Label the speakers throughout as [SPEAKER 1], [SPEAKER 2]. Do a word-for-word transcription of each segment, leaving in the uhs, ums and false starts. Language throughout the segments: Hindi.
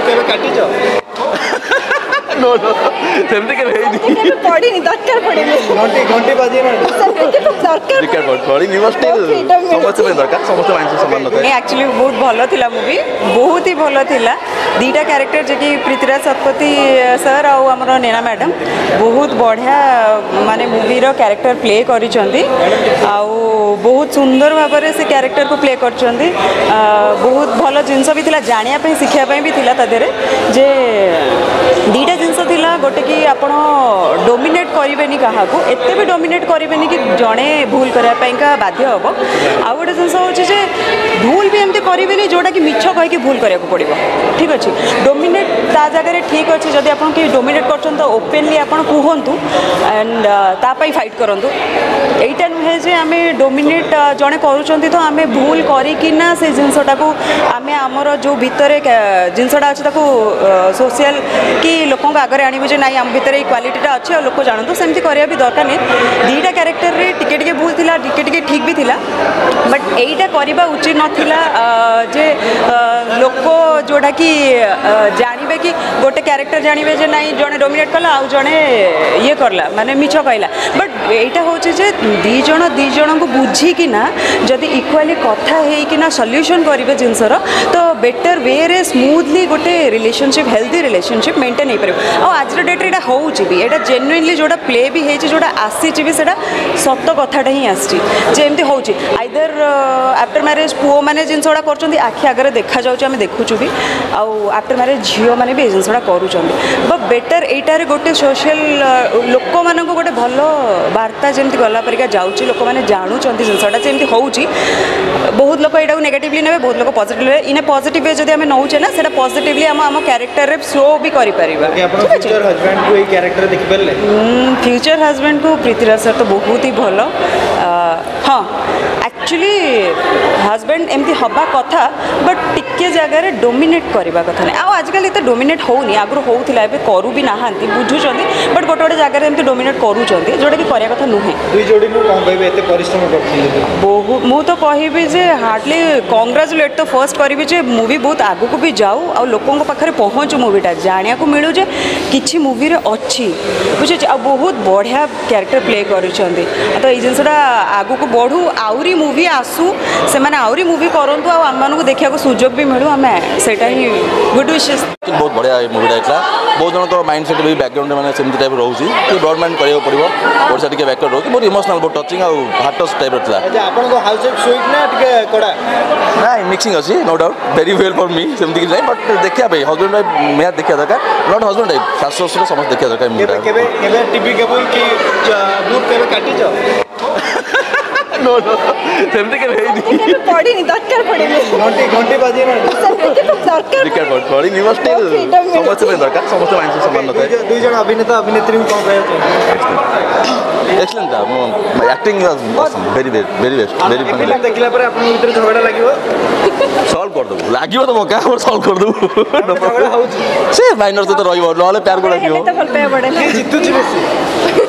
[SPEAKER 1] केबे काटिचो नो नो सेमती के भेई नहीं
[SPEAKER 2] पड़ी नहीं दरकार पड़ी नहीं
[SPEAKER 1] घंटी घंटी बाजी ना
[SPEAKER 2] दरकार
[SPEAKER 1] दरकार पड़ी नहीं बस समस्त में दरकार समस्त माइंड समान नଥାଏ
[SPEAKER 2] एक्चुअली बहुत भलो थिला मूवी बहुत ही भलो थिला दीटा कैरेक्टर जे कि पृथ्वीराज शतपथी सर आ हमर नैना मैडम बहुत बढ़िया माने मूवी रो कैरेक्टर प्ले करिसंती आ बहुत सुंदर भाव से कैरेक्टर को प्ले करचंती बहुत भलो जिंस भी थिला जानिया पे शिखिया पे भी थिला तदेरे जे दीटा जिनस थिला गोटे कि आपण डोमिनेट करेनि क्या एते भी डोमिनेट करेनि कि जड़े भूल करने बाध्य हम आ गोटे जिनस हो भूल भी एमती करेनि जोटा कि मिछ कहीकि भूल करा पड़ो ठीक अच्छे डोमिनेट ता जगह ठीक अच्छे जब आप डोमिनेट कर ओपेनली आप कहतु एंड तापाई फाइट करूँ यहीटा नुहे जे आम डोमिनेट जड़े करुँच तो आम भूल करना से जिनसटा को आम आमर जो भितर जिनसटा अच्छे सोशल कि लोक आगे आणवे जे नाई आम भितर क्वालिटीटा अच्छे और लोक जानतु सेमती करिया भी दरकार नहीं दीटा कैरेक्टर रे टिके टिके भूल थिला टिके टिके ठीक भी थिला बट एईटा करबा उचित नथिला जे लोक जोड़ा कि जानवे कि गोटे कैरेक्टर जानवे जे नाई जड़े डोमिनेट कला आउ जड़े ये करला माने मिछ कहला बट एईटा होचे जे दी जण दी जण को बुझिकिना जदि इक्वाली कथा हेकिना सॉल्यूशन करिवे जिनसर तो बेटर वे रे स्मूथली गोटे रिलेशनशिप हेल्दी रिलेशनशिप मेंटेन हो पार आज डेट्रे यहाँ होची भी यहाँ जेन्युइनली जोटा प्ले भी होती जोटा आसी भी से सत कथाटा ही आमती होची आइदर आफ्टर मैरेज पुओ मैंने जिनसा कर आखि आगे देखा जाऊँ आम देखुचु भी आफ्टर मैरेज झील मैंने भी जिनसा कर बट बेटर यहीटार गोटे सोशल लोक मान गोटे भल वार्ता जमी गला परिका जाऊँगी लोक मैंने जानूँ जिनसाटा जमी होची बहुत लोग यहाँ नेगेटिवली ने बहुत लोग पॉजिटिव इन पॉजिटिव वे जब आम नौचे ना से पॉजिटिवली आम आम कैरेक्टर शो भी कर
[SPEAKER 1] फ्यूचर हस्बैंड को ये कैरेक्टर देखि परले
[SPEAKER 2] फ्यूचर हस्बैंड को पृथ्वीराज सर तो बहुत ही भल हाँ एक्चुअली हस्बैंड एमती हवा कथा बट टिके जगह डोमिनेट करवा कथा नहीं आजकल तो डोमिनेट होनी आगु होता है करू भी ना बुझुं बट गोटे गोटे जगह एमती डोमिनेट करूँ जोटा कि करवा कथा नुहे
[SPEAKER 1] दुई जोड़ी को कौन कहबे एते परिश्रम करथि
[SPEAKER 2] बहुत मु तो कहबी जे हार्डली कांग्रेचुलेट तो फर्स्ट करी जे मूवी बहुत आगु को भी जाऊ आ लोकों पाखे पहुँचू मूवीटा जानिया को मिलू जे किछि मूवी रे अच्छी बुझे आ बहुत बढ़िया कैरेक्टर प्ले करिसेंती तो ये जिनसटा आगु को बढ़ू आउरी मूवी आसू से माने आउरी मूवी करंतु आ आम को देखा सुजोग भी मिलू आम सेटा ही गुड विशेस
[SPEAKER 3] बहुत बढ़िया मूवीटा होता बहुत जन माइंड सेट भी बैकग्राउंड मैंने सेमती टाइप रोचे ब्रॉड माइंड करा पड़ो ओडिशा टिके बैकग्राउंड रोचे बहुत इमोशनल बहुत टचिंग आउ हार्ट टच टाइप था
[SPEAKER 1] आपन हाउस वाइफ स्वीट ना टिके कड़ा
[SPEAKER 3] ना मिक्सिंग अच्छी no doubt very well for me सेमती नहीं बट देखा हस्बैंड वाइफ मैच देखा दरकार नॉट हस्बैंड टाइप सासु ससुर समस्त देखा दरकार
[SPEAKER 1] केबे केबे टीवी केबल की दूर केबे काटिचो नो नो सेमती के भेई नहीं
[SPEAKER 2] पड़ी नहीं दरकार पड़ी नहीं
[SPEAKER 1] घंटी घंटी बाजी ना
[SPEAKER 2] दरकार
[SPEAKER 3] दरकार पड़ी नहीं बस समस्त में दरकार समस्त माइंड समान नଥାଏ
[SPEAKER 1] दुई जण अभिनेता अभिनेत्री को कौन कहै
[SPEAKER 3] एक्सीलेंट था मो acting was awesome very very best very funny
[SPEAKER 1] film देखला पर आपन भीतर झगड़ा लागिवो
[SPEAKER 3] सॉल्व कर दबो लागिवो तो मका और सॉल्व कर दबो
[SPEAKER 1] झगड़ा होउची
[SPEAKER 3] से माइनर से तो रहिबो नले प्यार को लागिवो
[SPEAKER 2] तो भल पे बडे
[SPEAKER 1] के जितुची बेसी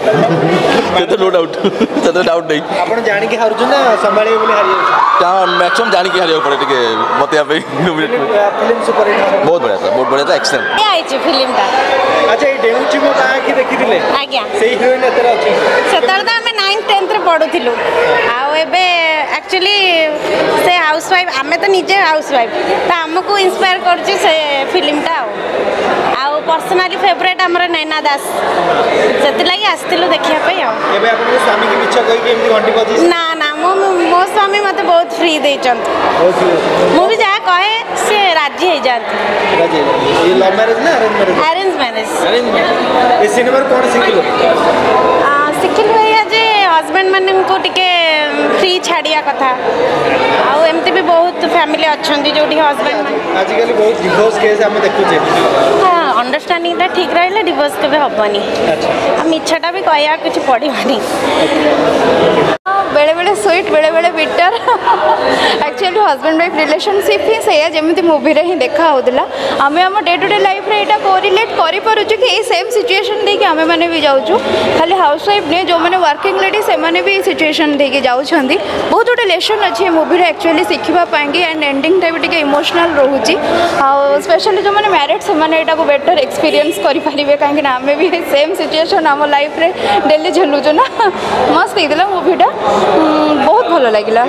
[SPEAKER 3] तो नो डाउट तो डाउट नहीं
[SPEAKER 1] आपण जानि के हारु ना संभाळे बोले हारि
[SPEAKER 3] ता मैक्सिमम जानि के हारियो पड़े टिके बतिया पे
[SPEAKER 1] फिल्म सुपर हिट
[SPEAKER 3] बहुत बढ़िया था बहुत बढ़िया था एक्सीलेंट
[SPEAKER 4] ए आइछ फिल्म ता
[SPEAKER 1] अच्छा ये डेउची मो का की देखिथिले
[SPEAKER 4] आज्ञा
[SPEAKER 1] सेही हीरोइन एतरा अछि
[SPEAKER 4] सेतर दा हमें नाइन टेंथ रे पढुथिलु आ एबे एक्चुअली से हाउस वाइफ आमे तो निजे हाउस वाइफ ता हमको इंस्पायर करछि से फिल्म ता आ पर्सनली फेवरेट हमर नैना दास सेति लागि आस्तिलु देखिया पे आ
[SPEAKER 1] एबे अपन स्वामी के मिछ कहि के एमती घंटी बजी
[SPEAKER 4] ना ना मो मो स्वामी मते बहुत फ्री देचंत
[SPEAKER 1] बहुत फ्री
[SPEAKER 4] मु भी जा कहे से राजी हे जात
[SPEAKER 1] राजी ये लव मैरिज ना arrange marriage
[SPEAKER 4] arrange marriage
[SPEAKER 1] arrange marriage ए सिनेमा कोन सिखिलो
[SPEAKER 4] आ सिखिल भैया जे हस्बैंड माने को टिके फ्री छाड़िया कथा आ एमती भी बहुत फैमिली अच्छंती जोठी हस्बैंड माने
[SPEAKER 1] आजकल बहुत डिवोर्स केस हम देखु जे
[SPEAKER 4] हां अंडरस्टैंडिंग ता ठीक रहले डिवोर्स केबे हबनी अच्छा आ मिछटा भी कहया कुछ पड़िबानी
[SPEAKER 5] बेले बेले स्वीट बेले बेले bitter actually husband wife relationship ही से जमी मुवी रे ही देखा होता आम आम डे टू डे लाइफ रे यहाँ कोरिलेट करूँ कि सेम सिचुएशन देखिए आम मैंने भी जाऊँ खाली हाउस वाइफ नहीं जो मैंने वर्किंग लेडी से भी सिचुएशन देखिए जाऊँगी बहुत गोटे लेसन अच्छी मुवी एक्चुअली शिखापी एंड एंडिंग टाइम टे इमोशनल रोचे स्पेशली जो मैंने मैरिड से यहाँ बेटर एक्सपीरियंस करेंगे कहीं आम भी सेम सिचुएशन आम लाइफ रे डेली झेलुचु ना मस्त होता मुवीटा बहुत भल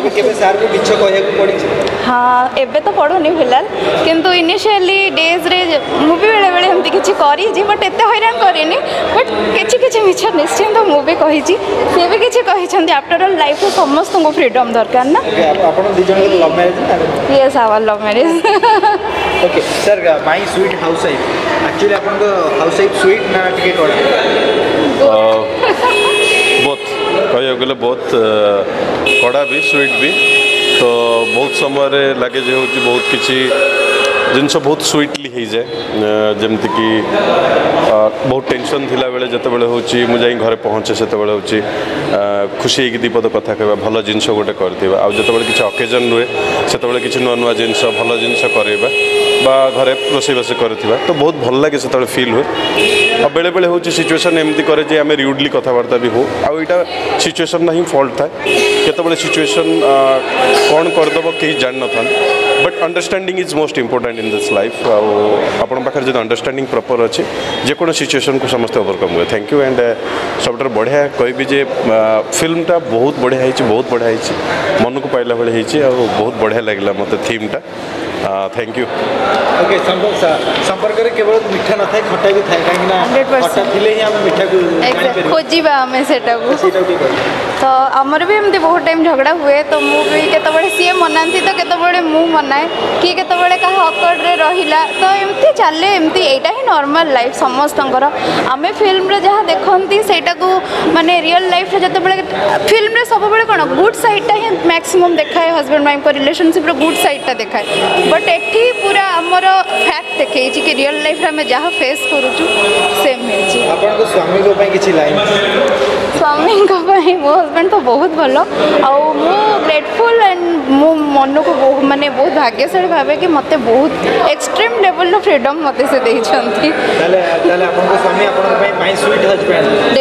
[SPEAKER 5] लगे हाँ एबे तो पढ़ुनी फिलहाल किंतु इनिशियली डेज रे मुवी बेले बेले एमती किछि करी बट एते हैरान करिनी बट किछि किछि मिछ निश्चिंत मुवी कही सी भी किछि कही आफ्टर ऑल लाइफ रे समस्त को फ्रीडम दरकार ना
[SPEAKER 1] आपण दि जण लव मैरिज ना
[SPEAKER 5] yes our love marriage
[SPEAKER 1] okay sir my sweet house wife actually आपण को हाउस वाइफ स्वीट ना टिके कड़ा
[SPEAKER 6] बहुत कह गले बहुत कड़ा भी स्वीट भी तो बहुत समय लगे जे हूँ बहुत किसी जिनस बहुत स्वीटली हो जाए जमती कि बहुत टेंशन थिला बेले जते बेले होची मु जाई घरे पहुँचे से बेले होची खुशी होगी दीपद कथा कहवा भल जिनस गोटे करथिबा आ जते बेले किछि ओकेजन रुए सेते बेले किछि नुआ नुआ जिनस भल जिनस करबा बा घरे रोषेईबास करथिबा तो बहुत भल लागे से फील हुए आ बेले बेले होची सिचुएशन एमती करे जे आमे रिउडली कथबार्ता भी हो आ एटा सिचुएशन ना ही फॉल्ट था केते बेले सिचुएशन कौन करदब कहीं जान न था but understanding is most important in this life आपण पाखे जो अंडरस्टैंडिंग प्रॉपर अच्छे जेको सिचुएशन को समस्ते ओवरकम हुए थैंक यू एंड सब बढ़िया कहबी जे फिल्मटा बहुत बढ़िया है बहुत बढ़िया है मन को पाइला भाई है बहुत बढ़िया लगे मत थीमटा थैंक यू
[SPEAKER 1] ओके संपर्क रे केवल मीठा न थाए खट्टा भी थाए काहे ना खट्टा थिले ही हम मीठा को जानि परिबो
[SPEAKER 5] खोजिबा हमें सेटा को तो आमर भी एमती बहुत टाइम झगड़ा हुए तो मु भी केतबळे सीए मनांती तो केतबळे मु मनाए कि केतबळे का हकड़ रे रहिला तो एमती चले एमती एटा ही नॉर्मल लाइफ समस्तंकर आमे फिल्म रे जहाँ देखंती सेटा को माने रियल लाइफ रे जतेबळे फिल्म रे सब बळे कोन गुड साइड टा ही मैक्सिमम देखाए हस्बैंड वाइफ को रिलेशनशिप रे गुड साइड टा देखाए बट एठी पूरा हमर फैक्ट देखै छी कि रियल लाइफ रे हम जहाँ फेस करूछु सेम है छी
[SPEAKER 1] आपन को स्वामी को पई किछि लाइन
[SPEAKER 5] स्वामी को पई मो हस्बैंड तो बहुत भलो आ मो ग्रेटफुल एंड मो मन को बहुत माने बहुत भाग्यशाली भावे कि मते बहुत एक्सट्रीम लेवल नो फ्रीडम मते से देइ छंती
[SPEAKER 1] ताले ताले आपन को स्वामी आपन पई my sweet husband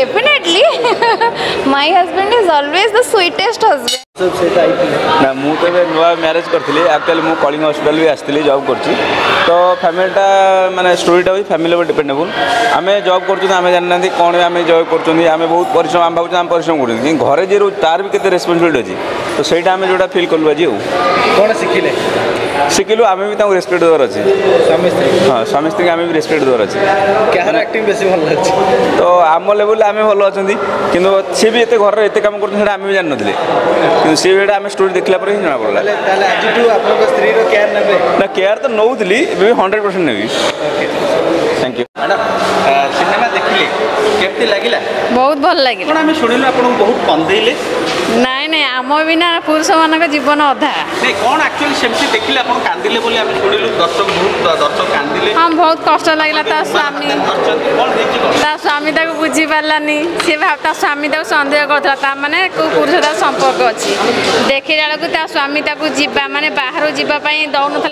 [SPEAKER 5] definitely my husband is always the sweetest husband
[SPEAKER 1] सब से टाइप
[SPEAKER 7] ना मु तो नुआ मैरेज करथिली एक्चुअली मु कलिंग हॉस्पिटल भी आसथिली जॉब करछि तो फैमिलीटा माने स्टोरीटा भी फैमिली पर डिपेंडेबल आमे जॉब करछु आमे जाननांती कोन आमे जॉब करछुनी आमे बहुत परिश्रम आम भाबु आम परिश्रम करछुनी घरे जे तार भी केते रिस्पांसिबिलिटी अछि तो सेटा आमे जोटा फील करलु आज
[SPEAKER 1] कोन सिखिले
[SPEAKER 7] शिखिलु आमे भी ताऊ रेस्पेक्ट देवर अछि
[SPEAKER 1] स्वामी स्त्री
[SPEAKER 7] हां स्वामी स्त्री आमे भी रेस्पेक्ट देवर अछि
[SPEAKER 1] क्यार एक्टिंग बेसी भल अछि
[SPEAKER 7] तो आम लेवल आमे भल अछंती किंतु से भी एते घर एते काम करछन सेटा आमे भी जान नथिले किंतु से बेटा आमे स्टोरी देखला पर ही जाना पड़ला
[SPEAKER 1] ताले ताले आज टू आपन को स्त्री रो केयर नेबे
[SPEAKER 7] ना केयर तो नौथली बे हंड्रेड परसेंट नेबी
[SPEAKER 1] okay
[SPEAKER 7] thank you
[SPEAKER 1] madam cinema देखिले केते लागिला
[SPEAKER 8] बहुत भल लगे
[SPEAKER 1] कोन हमें सुनिलु आपन बहुत कंदेइले
[SPEAKER 8] नाई नाई आम बिना पुरुष मान जीवन अधा
[SPEAKER 1] नहीं कौन एक्चुअली सेमती देखिले अपन कांदिले बोली हम सुनिलु दर्शक बहुत दर्शक कांदिले
[SPEAKER 8] हाँ बहुत कष्ट लगे ता स्वामी
[SPEAKER 1] कौन देखि कौन
[SPEAKER 8] ता स्वामी ताको बुझी पारानी सी भाव ता स्वामी ताको सन्देह करता माने को पुरुष संपर्क अच्छी देखिला बेलू ता स्वामी ताको जीवा माने बाहर जीवा दौन